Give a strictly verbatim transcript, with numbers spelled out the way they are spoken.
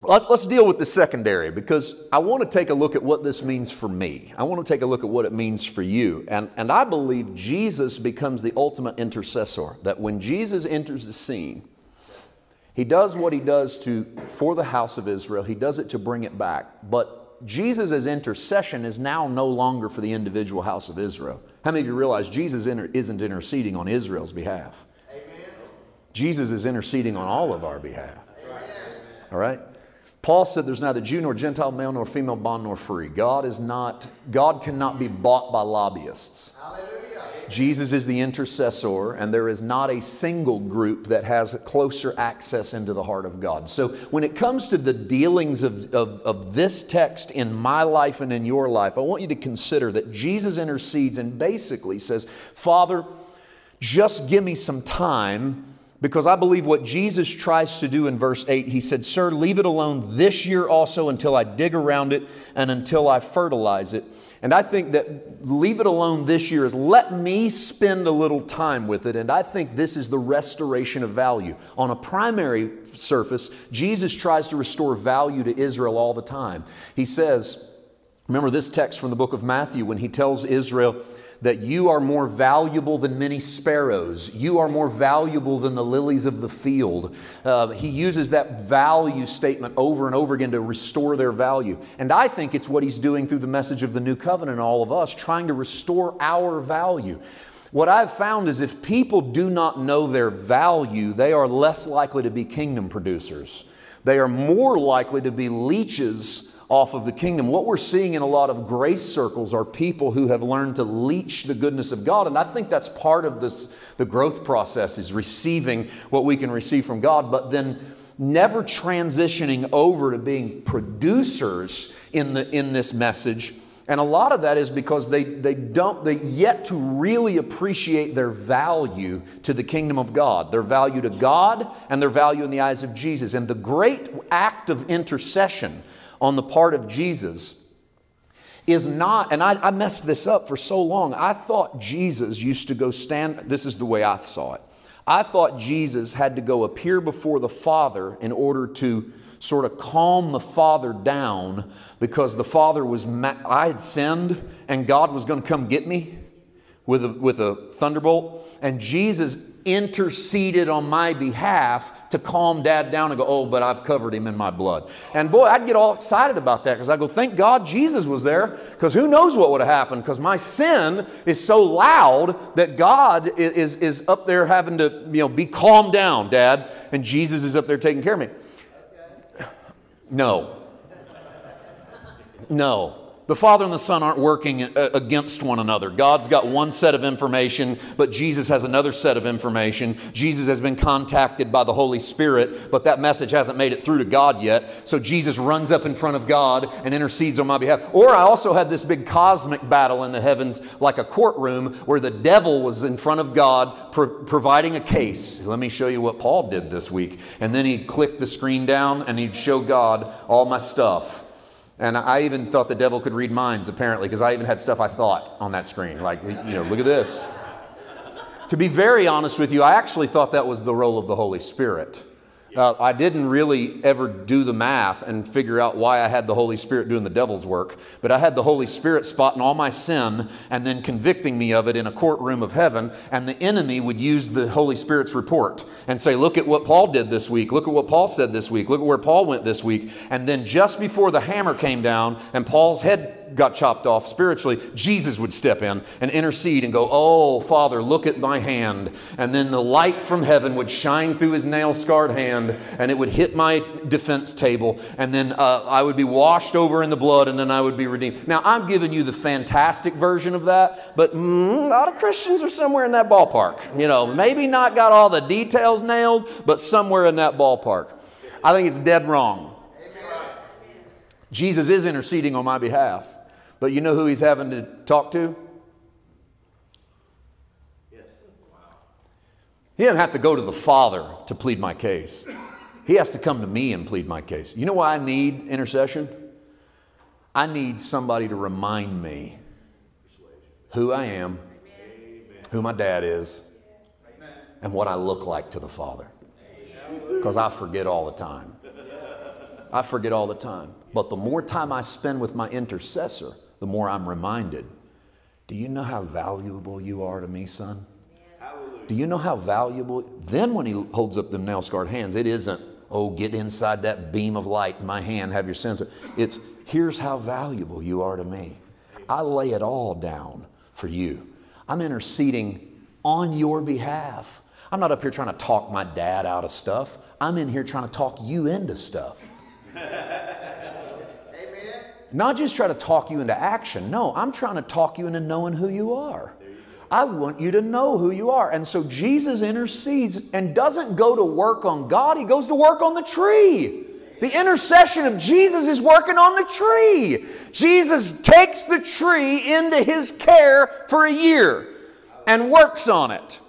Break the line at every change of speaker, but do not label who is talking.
let's, let's deal with the secondary, because I want to take a look at what this means for me. I want to take a look at what it means for you. And, and I believe Jesus becomes the ultimate intercessor, that when Jesus enters the scene, he does what he does to, for the house of Israel. He does it to bring it back. But Jesus' intercession is now no longer for the individual house of Israel. How many of you realize Jesus inter isn't interceding on Israel's behalf? Amen. Jesus is interceding on all of our behalf. Amen. All right? Paul said there's neither Jew nor Gentile, male nor female, bond nor free. God is not, God cannot be bought by lobbyists. Hallelujah. Jesus is the intercessor, and there is not a single group that has closer access into the heart of God. So when it comes to the dealings of, of, of this text in my life and in your life, I want you to consider that Jesus intercedes and basically says, Father, just give me some time, because I believe what Jesus tries to do in verse eight, he said, Sir, leave it alone this year also until I dig around it and until I fertilize it. And I think that leave it alone this year is let me spend a little time with it. And I think this is the restoration of value. On a primary surface, Jesus tries to restore value to Israel all the time. He says, remember this text from the book of Matthew when he tells Israel that you are more valuable than many sparrows. You are more valuable than the lilies of the field. Uh, he uses that value statement over and over again to restore their value. And I think it's what he's doing through the message of the new covenant in all of us, trying to restore our value. What I've found is if people do not know their value, they are less likely to be kingdom producers. They are more likely to be leeches off of the kingdom. What we're seeing in a lot of grace circles are people who have learned to leech the goodness of God. And I think that's part of this, the growth process, is receiving what we can receive from God, but then never transitioning over to being producers in, the, in this message. And a lot of that is because they, they don't, they yet to really appreciate their value to the kingdom of God, their value to God and their value in the eyes of Jesus. And the great act of intercession on the part of Jesus is not, and I, I messed this up for so long. I thought Jesus used to go stand, this is the way I saw it. I thought Jesus had to go appear before the Father in order to sort of calm the Father down, because the Father was, I had sinned and God was going to come get me with a, with a thunderbolt. And Jesus interceded on my behalf to calm Dad down and go, oh, but I've covered him in my blood. And boy, I'd get all excited about that, because I go, thank God Jesus was there, because who knows what would have happened, because my sin is so loud that God is, is up there having to, you know, be calmed down, Dad, and Jesus is up there taking care of me. No. No. The Father and the Son aren't working against one another. God's got one set of information, but Jesus has another set of information. Jesus has been contacted by the Holy Spirit, but that message hasn't made it through to God yet. So Jesus runs up in front of God and intercedes on my behalf. Or I also had this big cosmic battle in the heavens, like a courtroom, where the devil was in front of God pro providing a case. Let me show you what Paul did this week. And then he'd click the screen down and he'd show God all my stuff. And I even thought the devil could read minds, apparently, because I even had stuff I thought on that screen. Like, you know, look at this. To be very honest with you, I actually thought that was the role of the Holy Spirit. Uh, I didn't really ever do the math and figure out why I had the Holy Spirit doing the devil's work. But I had the Holy Spirit spotting all my sin and then convicting me of it in a courtroom of heaven. And the enemy would use the Holy Spirit's report and say, look at what Paul did this week. Look at what Paul said this week. Look at where Paul went this week. And then just before the hammer came down and Paul's head got chopped off spiritually, Jesus would step in and intercede and go, oh, Father, look at my hand. And then the light from heaven would shine through his nail-scarred hand, and it would hit my defense table, and then uh, I would be washed over in the blood, and then I would be redeemed. Now, I'm giving you the fantastic version of that, but mm, a lot of Christians are somewhere in that ballpark. You know, maybe not got all the details nailed, but somewhere in that ballpark. I think it's dead wrong. Jesus is interceding on my behalf. But you know who he's having to talk to? Yes. He doesn't have to go to the Father to plead my case. He has to come to me and plead my case. You know why I need intercession? I need somebody to remind me who I am, who my dad is, and what I look like to the Father. Because I forget all the time. I forget all the time. But the more time I spend with my intercessor, the more I'm reminded. Do you know how valuable you are to me, son? Do you know how valuable? Then when he holds up them nail-scarred hands, it isn't, oh, get inside that beam of light in my hand, have your sensor. It's, here's how valuable you are to me. I lay it all down for you. I'm interceding on your behalf. I'm not up here trying to talk my dad out of stuff. I'm in here trying to talk you into stuff. Amen. Not just try to talk you into action. No, I'm trying to talk you into knowing who you are. I want you to know who you are. And so Jesus intercedes and doesn't go to work on God. He goes to work on the tree. The intercession of Jesus is working on the tree. Jesus takes the tree into His care for a year and works on it.